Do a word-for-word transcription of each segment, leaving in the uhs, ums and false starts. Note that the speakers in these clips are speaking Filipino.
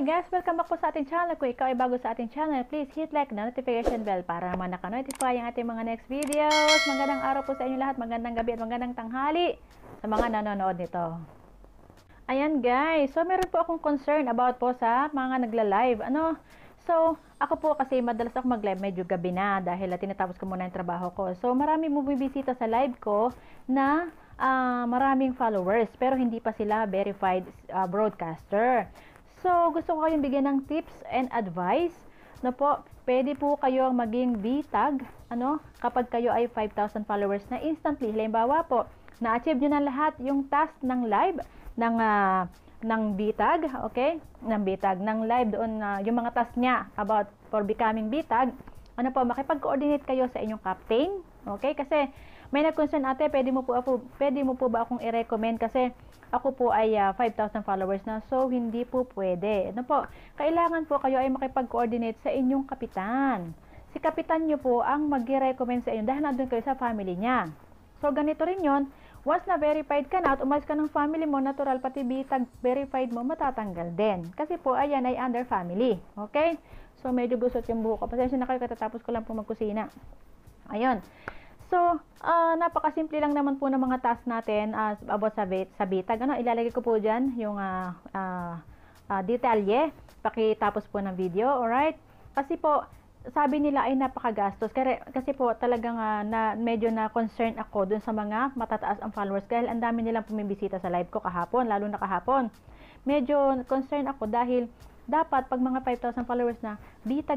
Hi guys! Welcome back po sa ating channel. Kung ikaw ay bago sa ating channel, please hit like na notification bell para naman naka-notify ang ating mga next videos. Magandang araw po sa inyo lahat, magandang gabi at magandang tanghali sa mga nanonood nito. Ayan guys, so meron po akong concern about po sa mga nagla-live. Ano? So, ako po kasi madalas ako mag-live medyo gabi na dahil tinatapos ko muna yung trabaho ko. So, marami bumibisita sa live ko na uh, maraming followers pero hindi pa sila verified uh, broadcaster. So, gusto ko kayong bigyan ng tips and advice na po, pwede po kayo maging B-tag, ano, kapag kayo ay five thousand followers na instantly. Halimbawa po, na-achieve nyo na lahat yung task ng live, ng, uh, ng B-tag, okay? Ng B-tag, ng live doon, uh, yung mga task niya about for becoming B-tag. Ano po, makipag-coordinate kayo sa inyong captain, okay? Kasi, may nag-concern ate, pwede mo po, ako, pwede mo po ba akong i-recommend kasi ako po ay uh, five thousand followers na, so hindi po pwede. Ano po, kailangan po kayo ay makipag-coordinate sa inyong kapitan. Si kapitan nyo po ang mag-recommend sa inyo dahil nandun kayo sa family niya. So ganito rin yon, once na verified ka na at umalis ka ng family mo, natural pati bitag verified mo matatanggal din. Kasi po ayan ay under family. Okay? So medyo gusot yung buhok ko. Pasensya na kayo, katatapos ko lang po magkusina. Ayun. So, uh, napakasimple lang naman po ng mga task natin uh, about sa, sa bitag. Ano, ilalagay ko po dyan yung uh, uh, uh, detalye pakitapos po ng video, alright? Kasi po, sabi nila ay napakagastos. Kasi, kasi po talagang uh, na, medyo na concerned ako dun sa mga matataas ang followers dahil ang dami nilang pumibisita sa live ko kahapon, lalo na kahapon. Medyo concerned ako dahil dapat pag mga five thousand followers na, bitag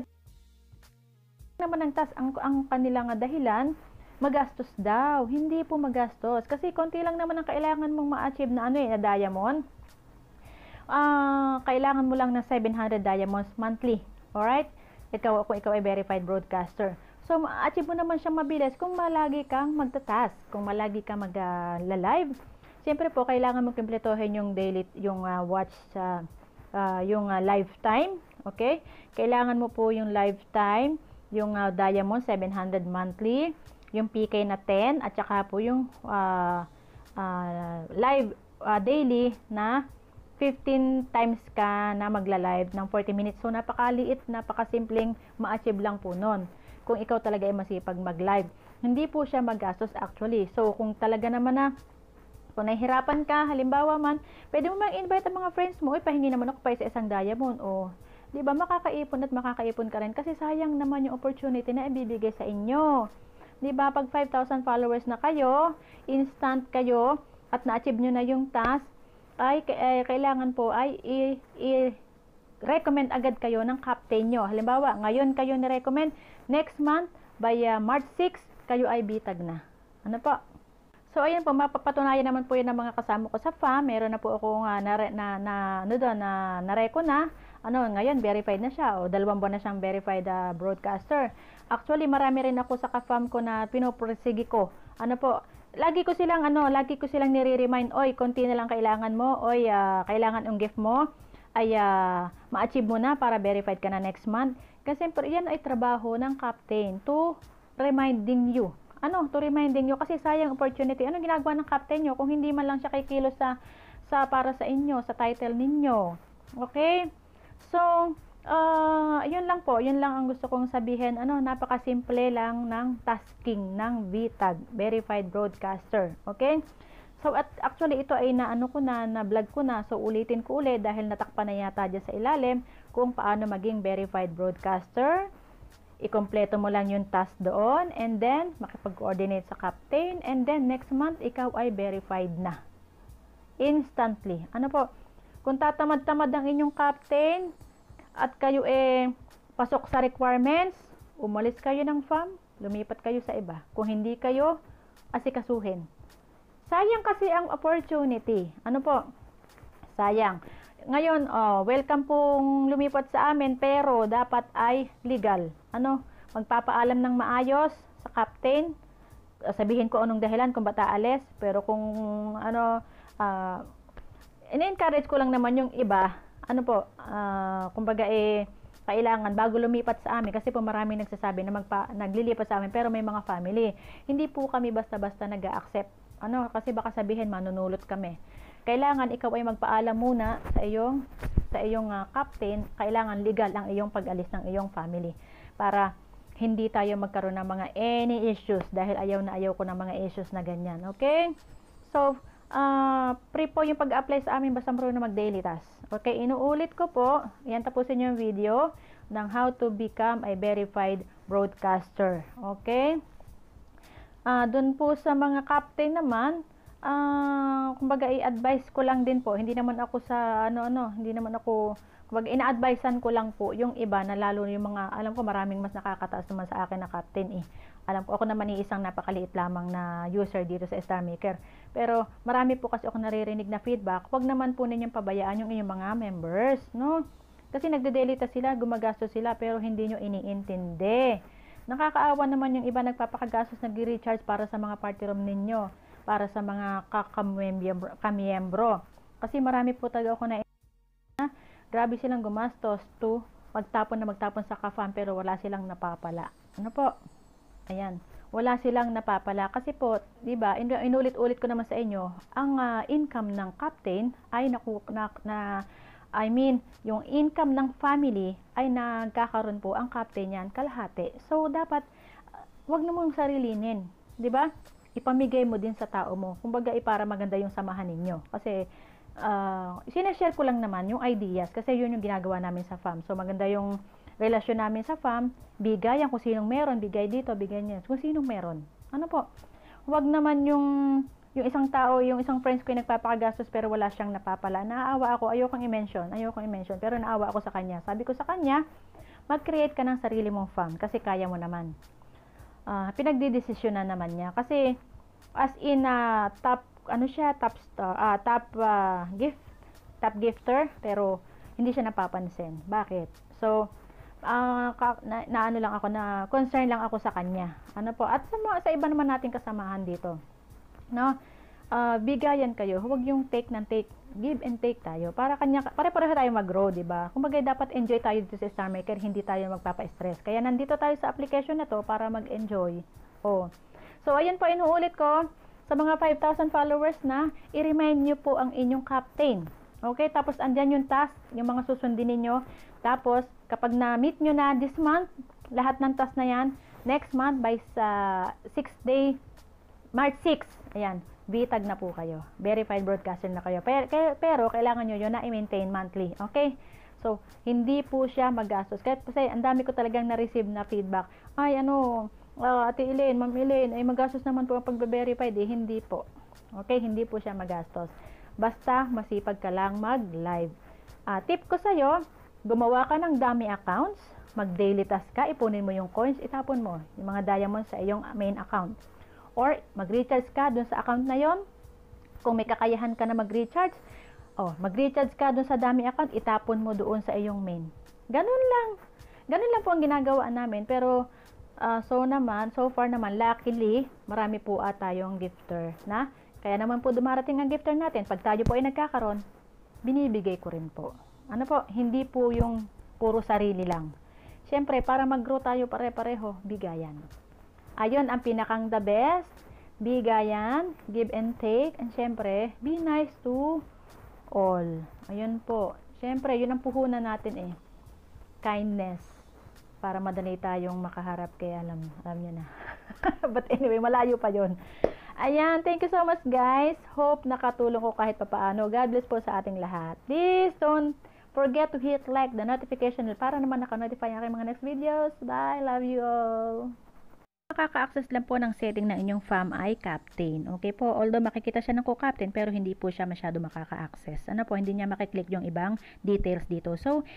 naman ang task, ang, ang kanilang dahilan, magastos daw. Hindi po magastos. Kasi konti lang naman ang kailangan mong ma-achieve na ano eh, na diamond. Uh, kailangan mo lang ng seven hundred diamonds monthly. Alright? Ikaw, kung ikaw ay verified broadcaster. So, ma-achieve mo naman siyang mabilis kung malagi kang magta-task. Kung malagi kang mag-live. Siyempre po, kailangan mong kumpletohin yung daily, yung uh, watch sa, uh, yung uh, lifetime. Okay? Kailangan mo po yung lifetime, yung uh, diamond, seven hundred monthly. Yung P K na ten at saka po yung uh, uh, live uh, daily na fifteen times ka na magla-live ng forty minutes. So napakaliit, napakasimpleng ma-achieve lang po nun. Kung ikaw talaga ay masipag mag-live. Hindi po siya magastos actually. So kung talaga naman na kung nahihirapan ka, halimbawa man, pwede mo mang-invite ang mga friends mo, ipahingi naman ako pa sa isang diamond o di ba makakaipon at makakaipon ka rin kasi sayang naman yung opportunity na ibibigay sa inyo. Diba, pag five thousand followers na kayo, instant kayo, at na-achieve nyo na yung task, ay eh, kailangan po ay i-recommend agad kayo ng captain nyo. Halimbawa, ngayon kayo ni-recommend, next month, by uh, March sixth, kayo ay bitag na. Ano po? So, ayan po, mapapatunayan naman po yun ng mga kasama ko sa farm. Meron na po ako nga na, na, na, ano doon, na, na-reco na. Ano, ngayon, verified na siya. O, dalawang buwan na siyang verified uh, broadcaster. Actually, marami rin ako sa ka-farm ko na pinopursige ko. Ano po, lagi ko silang, ano, lagi ko silang nire-remind, oy, konti na lang kailangan mo, oy, uh, kailangan yung gift mo, ay uh, ma-achieve mo na para verified ka na next month. Kasi, yan ay trabaho ng captain to reminding you. Ano, to reminding you, kasi sayang opportunity. Ano ginagawa ng captain nyo kung hindi man lang siya kikilos sa, sa para sa inyo, sa title ninyo. Okay? So, uh, yun lang po, yun lang ang gusto kong sabihin. Ano, napakasimple lang ng tasking ng bitag, verified broadcaster. Okay? So, at actually, ito ay naano ko na, na-vlog ko na. So, ulitin ko ulit dahil natakpan na yata dyan sa ilalim kung paano maging verified broadcaster. Ikompleto mo lang yung task doon and then, makipag-coordinate sa captain and then, next month, ikaw ay verified na. Instantly. Ano po? Kung tatamad-tamad ang inyong captain at kayo eh pasok sa requirements, umalis kayo ng farm, lumipat kayo sa iba. Kung hindi kayo, asikasuhin. Sayang kasi ang opportunity. Ano po? Sayang. Ngayon, oh, welcome pong lumipat sa amin pero dapat ay legal. Ano? Magpapaalam ng maayos sa captain. Sabihin ko anong dahilan kung ba't aalis. Pero kung ano, ah, uh, in-encourage ko lang naman yung iba, ano po, uh, kumbaga eh, kailangan bago lumipat sa amin, kasi po maraming nagsasabi na magpa, naglilipat sa amin, pero may mga family. Hindi po kami basta-basta nag-a-accept. Ano, kasi baka sabihin, manunulot kami. kailangan ikaw ay magpaalam muna sa iyong sa iyong uh, captain. Kailangan legal ang iyong pag-alis ng iyong family para hindi tayo magkaroon ng mga any issues dahil ayaw na ayaw ko ng mga issues na ganyan. Okay? So, uh, free po yung pag-apply sa amin basta marunong mag-daily task. Okay? Inuulit ko po. Yan, tapusin yung video ng how to become a verified broadcaster. Okay? Uh, Doon po sa mga captain naman, uh, kumbaga i-advise ko lang din po. Hindi naman ako sa ano-ano, hindi naman ako kumbaga, ina-advisean ko lang po yung iba na lalo yung mga, alam ko maraming mas nakakataas naman sa akin na captain eh. Alam ko, ako naman iisang napakaliit lamang na user dito sa Star Maker. Pero marami po kasi ako naririnig na feedback. Huwag naman po ninyong pabayaan yung inyong mga members, no? Kasi nagde-delete sila, gumagastos sila, pero hindi nyo iniintindi. Nakakaawa naman yung iba nagpapakagastos, nag-recharge para sa mga party room ninyo, para sa mga kakamiyembro. Kasi marami po talaga ako na grabe silang gumastos to magtapon na magtapon sa kafam pero wala silang napapala. Ano po? Ayan. Wala silang napapala kasi po, 'di ba? Inulit-ulit ko naman sa inyo, ang uh, income ng captain ay naku, na, na I mean, yung income ng family ay nagkakaroon po ang captain yan kalahati. So dapat uh, wag na mong sarilinin, 'di ba? Ipamigay mo din sa tao mo. Kumbaga, para maganda yung samahan ninyo. Kasi uh, sinashare ko lang naman yung ideas kasi yun yung ginagawa namin sa farm. So maganda yung relasyon namin sa farm, bigayan kung sinong meron, bigay dito, bigay niya kung sinong meron. Ano po? Huwag naman yung yung isang tao, yung isang friends ko yung nagpapakagastos pero wala siyang napapala. Naaawa ako, ayokong i-mention, ayokong i-mention, pero naawa ako sa kanya. Sabi ko sa kanya, mag-create ka ng sarili mong farm kasi kaya mo naman. Uh, pinagdidesisyon na naman niya kasi as in uh, top ano siya, top star, uh, top uh, gift, top gifter, pero hindi siya napapansin. Bakit? So, uh, ka, na, na ano lang ako, na concern lang ako sa kanya. Ano po? At sa, sa iba naman nating kasamahan dito. No? Uh, bigayan kayo. Huwag yung take ng take, give and take tayo. Para kanya, pare-pareho tayo mag-grow, di ba? Kumbaga dapat enjoy tayo dito sa Star Maker, hindi tayo magpapa-stress. Kaya nandito tayo sa application na to para mag-enjoy. Oh. So, ayun po, inuulit ko. Sa mga five thousand followers na, i-remind nyo po ang inyong captain. Okay? Tapos, andyan yung task, yung mga susundin ninyo. Tapos, kapag na-meet nyo na this month, lahat ng task na yan, next month, by sa sixth day, March sixth, ayan, bitag na po kayo. Verified broadcaster na kayo. Pero, pero kailangan nyo yun na i-maintain monthly. Okay? So, hindi po siya magastos. Kasi, ang dami ko talagang na-receive na feedback. Ay, ano, Uh, Ate Elaine, Ma'am Elaine, ay magastos naman po ang pagbe-verify. Eh, hindi po. Okay, hindi po siya magastos. Basta masipag ka lang mag-live. Uh, tip ko sa'yo, gumawa ka ng dummy accounts, mag-daily task ka, ipunin mo yung coins, itapon mo yung mga diamonds sa iyong main account. Or, mag-recharge ka dun sa account na yon. Kung may kakayahan ka na mag-recharge, oh, mag-recharge ka dun sa dummy account, itapon mo doon sa iyong main. Ganun lang. Ganun lang po ang ginagawa namin, pero Uh, so naman, so far naman, luckily, marami po at tayong gifter na. Kaya naman po dumarating ang gifter natin. Pag tayo po ay nagkakaroon, binibigay ko rin po. Ano po, hindi po yung puro sarili lang. Siyempre, para mag-grow tayo pare-pareho, bigayan. Ayun, ang pinakang the best. Bigayan, give and take. And siyempre, be nice to all. Ayun po. Siyempre, yun ang puhunan natin eh. Kindness. Para madali tayong makaharap, kaya alam, alam nyo na. But anyway, malayo pa yon. Ayan, thank you so much guys. Hope nakatulong ko kahit papaano. God bless po sa ating lahat. Please don't forget to hit like the notification bell para naman naka-notify ang aking mga next videos. Bye, love you all. Makaka-access lang po ng setting ng inyong farm ay captain. Okay po, although makikita siya ng co-captain pero hindi po siya masyado makaka-access. Ano po, hindi niya makiklik yung ibang details dito. So,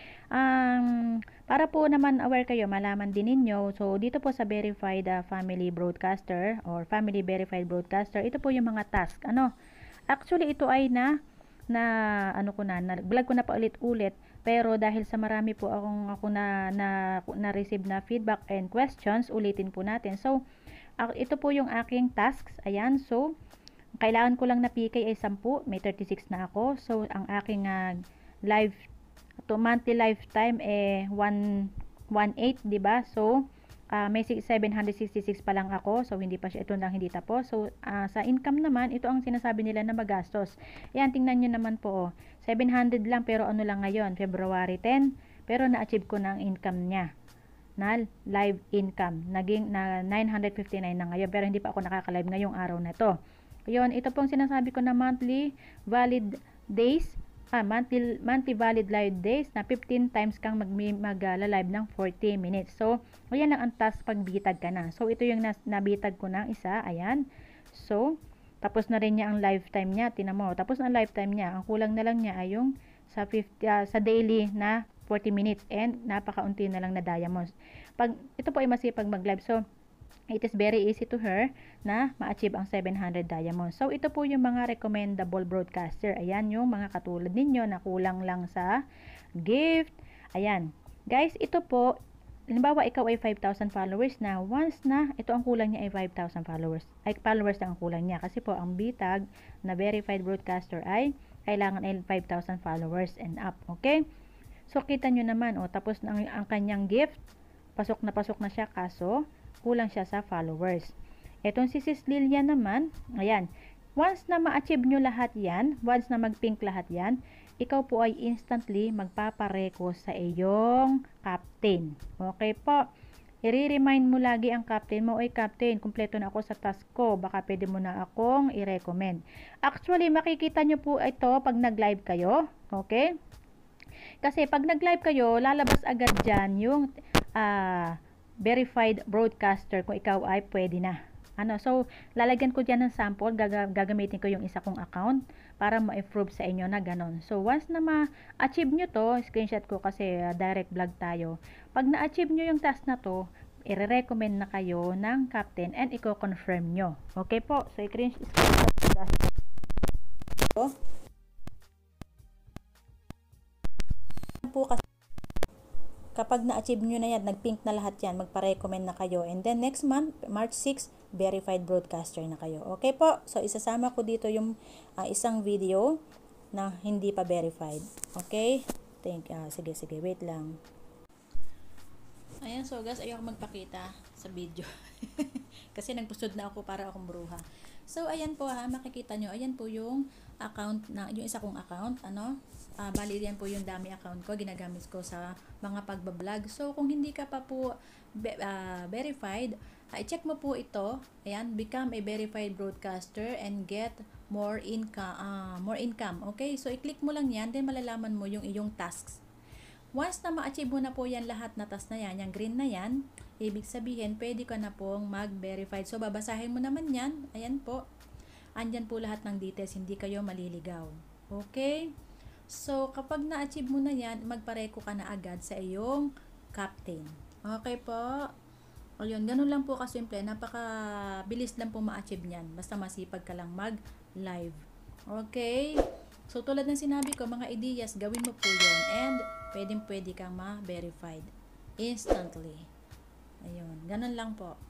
um, para po naman aware kayo, malaman din ninyo. So, dito po sa verified uh, family broadcaster or family verified broadcaster, ito po yung mga task. Ano, actually ito ay na na ano ko na, na vlog ko na pa ulit-ulit, pero dahil sa marami po akong ako na na, na receive na feedback and questions, ulitin po natin. So uh, ito po yung aking tasks. Ayan, so kailangan ko lang na P K ay ten, may thirty-six na ako. So ang aking uh, live to monthly lifetime eh one eight, di ba? So uh, may seven hundred sixty-six pa lang ako, so hindi pa siya, ito lang hindi tapos. So uh, sa income naman, ito ang sinasabi nila na magastos. Ayan, tingnan nyo naman po, oh, seven hundred lang, pero ano lang ngayon, February ten, pero na-achieve ko na ang income niya na live income, naging na nine hundred fifty-nine na ngayon, pero hindi pa ako nakaka-live ngayong araw na to. Yun, ito pong sinasabi ko na monthly valid days, ah, monthly, monthly valid live days na fifteen times kang mag, mag uh, live ng forty minutes. So, ayan lang ang task pag bitag ka na. So, ito yung nas, nabitag ko ng isa, ayan. So, tapos na rin niya ang lifetime niya, tinan mo, tapos na ang lifetime niya, ang kulang na lang niya ay yung sa, fifty, uh, sa daily na forty minutes and napakaunti na lang na diamonds. Pag, ito po ay masipag mag-live. So, it is very easy to her na ma-achieve ang seven hundred diamonds. So, ito po yung mga recommendable broadcaster. Ayan yung mga katulad ninyo na kulang lang sa gift. Ayan. Guys, ito po, halimbawa ikaw ay five thousand followers na. Once na, ito ang kulang niya ay five thousand followers. Ay, followers na ang kulang niya. Kasi po, ang bitag na verified broadcaster ay kailangan ay five thousand followers and up. Okay? So, kita nyo naman, oh, tapos na ang, ang kanyang gift, pasok na pasok na siya, kaso, kulang siya sa followers. Etong si Sis Lilian naman, ayan, once na ma-achieve nyo lahat yan, once na mag-pink lahat yan, ikaw po ay instantly magpapareko sa iyong captain. Okay po? I-remind mo lagi ang captain mo, oy captain, kumpleto na ako sa task ko, baka pwede mo na akong i-recommend. Actually, makikita nyo po ito pag nag-live kayo, okay? Kasi pag nag-live kayo, lalabas agad dyan yung uh, verified broadcaster kung ikaw ay pwede na. Ano, so, lalagyan ko dyan ng sample, gag gagamitin ko yung isa kong account para ma-improve sa inyo na ganon. So, once na ma-achieve nyo to, screenshot ko kasi uh, direct vlog tayo. Pag na-achieve nyo yung task na to, i-recommend na kayo ng captain and i-confirm nyo. Okay po? So, i-screenshot ko dahil ito. Po kasi kapag na-achieve nyo na yan, nag-pink na lahat yan, magpa-recommend na kayo. And then next month, March sixth, verified broadcaster na kayo. Okay po? So, isasama ko dito yung uh, isang video na hindi pa verified. Okay? Thank, uh, sige, sige. Wait lang. Ayan, so guys, ayoko magpakita sa video. Kasi nagpusod na ako para akong bruha. So, ayan po ha, makikita nyo. Ayan po yung account, na, yung isa kong account. Ano? Uh, bali yan po yung dami account ko, ginagamit ko sa mga pagbablog. So, kung hindi ka pa po be, uh, verified, uh, i-check mo po ito. Ayan, become a verified broadcaster and get more income. Uh, more income. Okay, so i-click mo lang yan, then malalaman mo yung iyong tasks. Once na ma-achieve mo na po yan lahat na task na yan, yung green na yan, ibig sabihin, pwede ka na pong mag-verified. So, babasahin mo naman yan. Ayan po. Andyan po lahat ng details, hindi kayo maliligaw. Okay? So, kapag na-achieve mo na yan, magpareko ka na agad sa iyong captain. Okay po? O yun, ganun lang po kasimple. Napaka-bilis lang po ma-achieve niyan. Basta masipag ka lang mag-live. Okay? So, tulad ng sinabi ko, mga ideas, gawin mo po yun. And, pwedeng pwede kang ma-verified. Instantly. Ayun, ganun lang po.